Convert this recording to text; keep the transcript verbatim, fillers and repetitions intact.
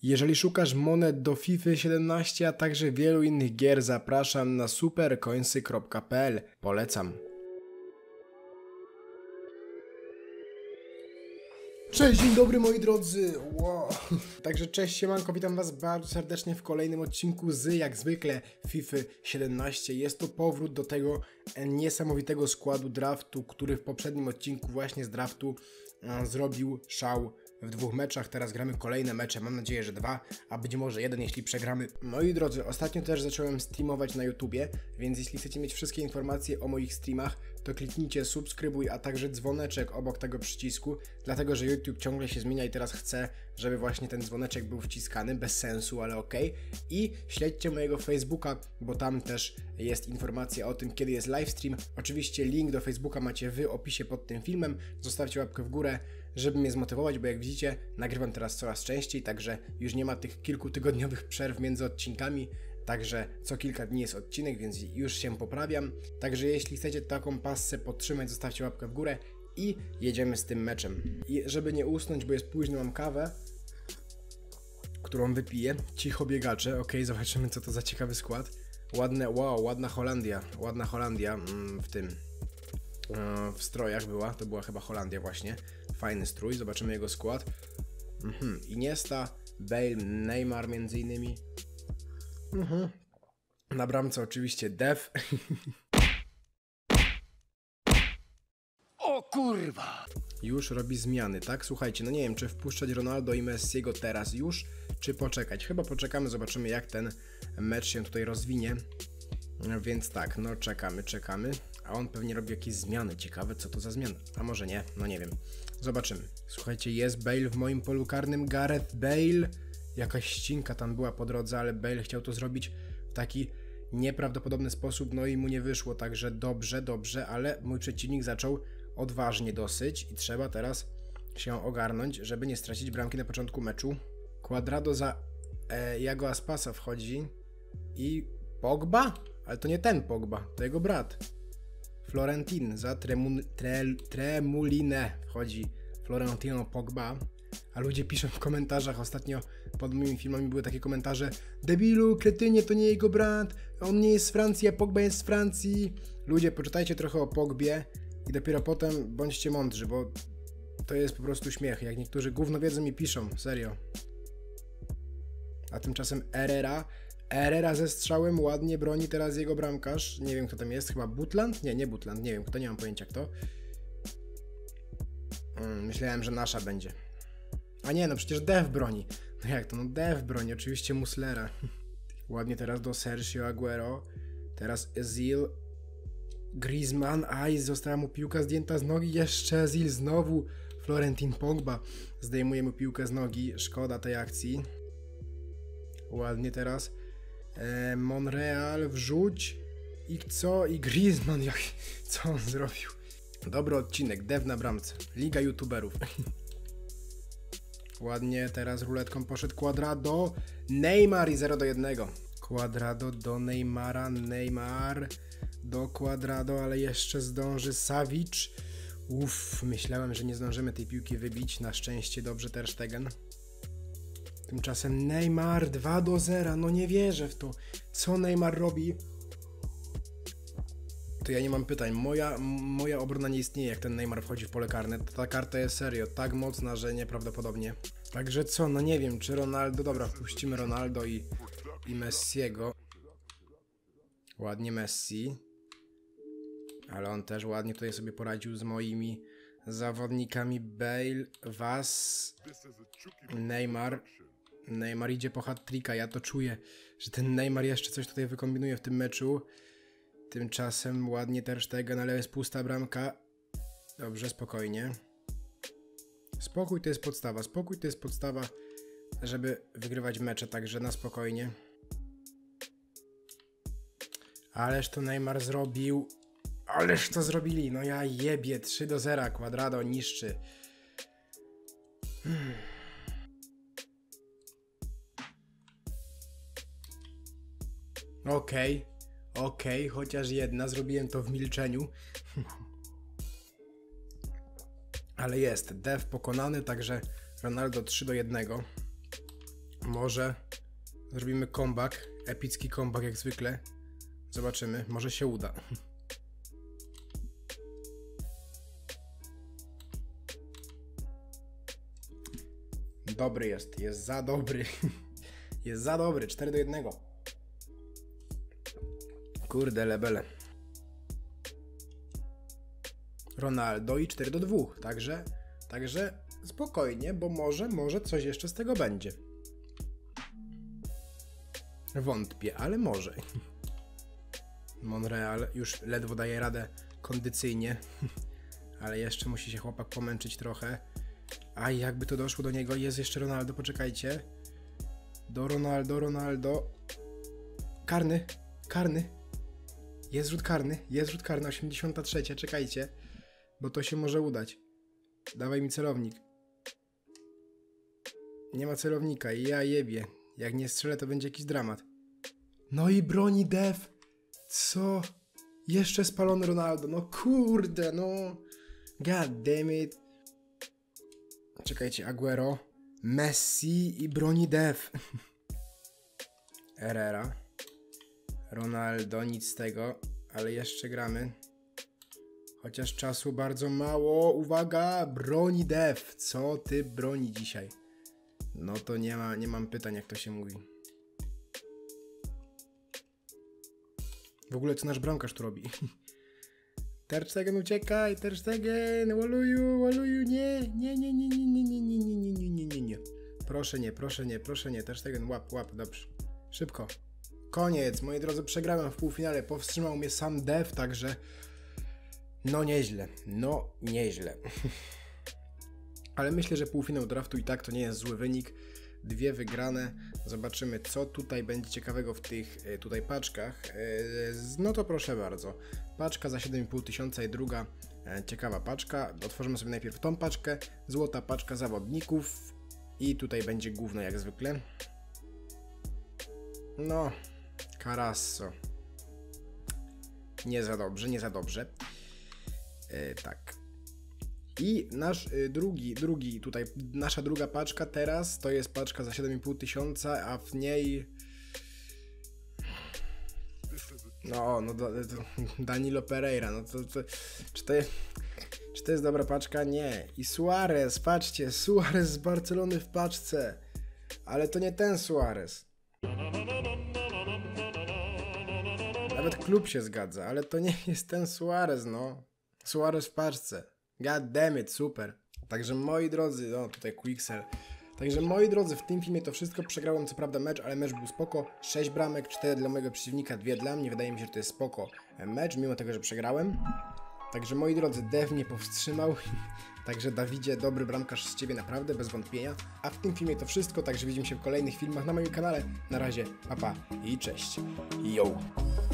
Jeżeli szukasz monet do FIFA siedemnaście, a także wielu innych gier, zapraszam na supercoinsy kropka p l. Polecam. Cześć, dzień dobry moi drodzy. Wow. Także cześć, siemanko, witam was bardzo serdecznie w kolejnym odcinku z, jak zwykle, FIFA siedemnaście. Jest to powrót do tego niesamowitego składu draftu, który w poprzednim odcinku właśnie z draftu e, zrobił szał w dwóch meczach. Teraz gramy kolejne mecze, mam nadzieję, że dwa, a być może jeden, jeśli przegramy. Moi drodzy, ostatnio też zacząłem streamować na YouTubie, więc jeśli chcecie mieć wszystkie informacje o moich streamach, to kliknijcie subskrybuj, a także dzwoneczek obok tego przycisku, dlatego że YouTube ciągle się zmienia i teraz chcę, żeby właśnie ten dzwoneczek był wciskany, bez sensu, ale ok. I śledźcie mojego Facebooka, bo tam też jest informacja o tym, kiedy jest livestream. Oczywiście link do Facebooka macie w opisie pod tym filmem, zostawcie łapkę w górę, żeby mnie zmotywować, bo jak widzicie, nagrywam teraz coraz częściej, także już nie ma tych kilkutygodniowych przerw między odcinkami. Także co kilka dni jest odcinek, więc już się poprawiam. Także jeśli chcecie taką passę podtrzymać, zostawcie łapkę w górę i jedziemy z tym meczem. I żeby nie usnąć, bo jest późno, mam kawę, którą wypiję. Cicho biegacze, ok, zobaczymy co to za ciekawy skład. Ładne, wow, ładna Holandia, ładna Holandia mm, w tym, yy, w strojach była, to była chyba Holandia właśnie. Fajny strój, zobaczymy jego skład. Mhm. Iniesta, Bale, Neymar między innymi. Mhm. Na bramce oczywiście Dev. O kurwa! Już robi zmiany, tak? Słuchajcie, no nie wiem, czy wpuszczać Ronaldo i Messiego teraz już, czy poczekać. Chyba poczekamy, zobaczymy jak ten mecz się tutaj rozwinie. Więc tak, no czekamy, czekamy. A on pewnie robi jakieś zmiany. Ciekawe, co to za zmiany. A może nie, no nie wiem. Zobaczymy. Słuchajcie, jest Bale w moim polu karnym. Gareth Bale. Jakaś ścinka tam była po drodze, ale Bale chciał to zrobić w taki nieprawdopodobny sposób, no i mu nie wyszło, także dobrze, dobrze, ale mój przeciwnik zaczął odważnie dosyć i trzeba teraz się ogarnąć, żeby nie stracić bramki na początku meczu. Cuadrado za e, Iago Aspasa wchodzi i Pogba? Ale to nie ten Pogba, to jego brat. Florentin za Tremu, tre, Tremulinę wchodzi Florentino Pogba. A ludzie piszą w komentarzach, ostatnio pod moimi filmami były takie komentarze: debilu, kretynie, to nie jego brat, on nie jest z Francji, a Pogba jest z Francji. Ludzie, poczytajcie trochę o Pogbie i dopiero potem bądźcie mądrzy, bo to jest po prostu śmiech, jak niektórzy gówno wiedzą mi piszą, serio. A tymczasem Herrera, Herrera ze strzałem ładnie broni teraz jego bramkarz, nie wiem kto tam jest, chyba Butland? Nie, nie Butland, nie wiem kto, nie mam pojęcia kto. Hmm, myślałem, że nasza będzie. A nie, no przecież Dev broni. No jak to? No Dev broni, oczywiście Muslera. Ładnie teraz do Sergio Aguero. Teraz Özil. Griezmann. Aj, została mu piłka zdjęta z nogi. Jeszcze Özil znowu. Florentin Pogba zdejmuje mu piłkę z nogi. Szkoda tej akcji. Ładnie teraz. E, Monreal wrzuć. I co? I Griezmann. Jak, co on zrobił? Dobry odcinek. Dev na bramce. Liga youtuberów. Ładnie, teraz ruletką poszedł Cuadrado, Neymar i zero do jednego. Cuadrado do Neymara, Neymar do Cuadrado, ale jeszcze zdąży Savic. Uff, myślałem, że nie zdążymy tej piłki wybić, na szczęście dobrze Ter Stegen. Tymczasem Neymar dwa do zera, no nie wierzę w to. Co Neymar robi? To ja nie mam pytań, moja, moja obrona nie istnieje, jak ten Neymar wchodzi w pole karne. Ta karta jest serio tak mocna, że nieprawdopodobnie. Także co, no nie wiem, czy Ronaldo, dobra, wpuścimy Ronaldo i, i Messiego. Ładnie Messi. Ale on też ładnie tutaj sobie poradził z moimi zawodnikami. Bale, Was, Neymar. Neymar idzie po hat-tricka, ja to czuję, że ten Neymar jeszcze coś tutaj wykombinuje w tym meczu. Tymczasem ładnie Ter Stegen, ale jest pusta bramka. Dobrze, spokojnie. Spokój to jest podstawa. Spokój to jest podstawa, żeby wygrywać mecze, także na spokojnie. Ależ to Neymar zrobił. Ależ to zrobili. No ja jebie. trzy do zera. Cuadrado niszczy. Hmm. Okej. Okay. Okej, okay, chociaż jedna, zrobiłem to w milczeniu. Ale jest, Dev pokonany, także Ronaldo trzy do jednego. Może zrobimy comeback, epicki comeback jak zwykle. Zobaczymy, może się uda. Dobry jest, jest za dobry. Jest za dobry, cztery do jednego. Kurde lebele. Ronaldo i cztery do dwóch, także, także spokojnie, bo może, może coś jeszcze z tego będzie. Wątpię, ale może. Monreal już ledwo daje radę kondycyjnie, ale jeszcze musi się chłopak pomęczyć trochę. A jakby to doszło do niego, jest jeszcze Ronaldo, poczekajcie. Do Ronaldo, Ronaldo. Karny, karny. Jest rzut karny, jest rzut karny, osiemdziesiąta trzecia, czekajcie. Bo to się może udać. Dawaj mi celownik. Nie ma celownika i ja jebie. Jak nie strzelę, to będzie jakiś dramat. No i broni Dev. Co? Jeszcze spalony Ronaldo. No kurde, no. God damn it. Czekajcie, Aguero, Messi i broni Dev. Herrera. Ronaldo, nic z tego, ale jeszcze gramy. Chociaż czasu bardzo mało. Uwaga, broni Dev. Co ty broni dzisiaj? No to nie ma, nie mam pytań, jak to się mówi. W ogóle co nasz bramkarz tu robi? Ter Stegen, uciekaj, Ter Stegen, waluju, waluju, nie, nie, nie, nie, nie, nie, nie, nie, nie, nie, nie, nie, nie, nie. Proszę nie, proszę nie, proszę nie, Ter Stegen, łap, łap, dobrze. Szybko. Koniec, moi drodzy, przegrałem w półfinale, powstrzymał mnie sam Dev, także no nieźle, no nieźle. Ale myślę, że półfinał draftu i tak to nie jest zły wynik. Dwie wygrane. Zobaczymy, co tutaj będzie ciekawego w tych tutaj paczkach. No to proszę bardzo. Paczka za siedem i pół tysiąca i druga ciekawa paczka. Otworzymy sobie najpierw tą paczkę. Złota paczka zawodników. I tutaj będzie gówno jak zwykle. No, Carasso. Nie za dobrze, nie za dobrze. Yy, tak. I nasz y, drugi, drugi tutaj, nasza druga paczka teraz to jest paczka za siedem i pół tysiąca, a w niej no, no do, do, Danilo Pereira, no to, to czy, to jest, czy to jest dobra paczka? Nie. I Suarez, patrzcie, Suarez z Barcelony w paczce, ale to nie ten Suarez. Nawet klub się zgadza, ale to nie jest ten Suarez, no. Suarez w paczce. God damn it, super. Także moi drodzy, o tutaj Quixel. Także moi drodzy, w tym filmie to wszystko. Przegrałem co prawda mecz, ale mecz był spoko. sześć bramek, cztery dla mojego przeciwnika, dwie dla mnie. Wydaje mi się, że to jest spoko mecz, mimo tego, że przegrałem. Także moi drodzy, Dev mnie powstrzymał. Także Dawidzie, dobry bramkarz z ciebie, naprawdę, bez wątpienia. A w tym filmie to wszystko, także widzimy się w kolejnych filmach na moim kanale. Na razie, pa pa i cześć. Yo!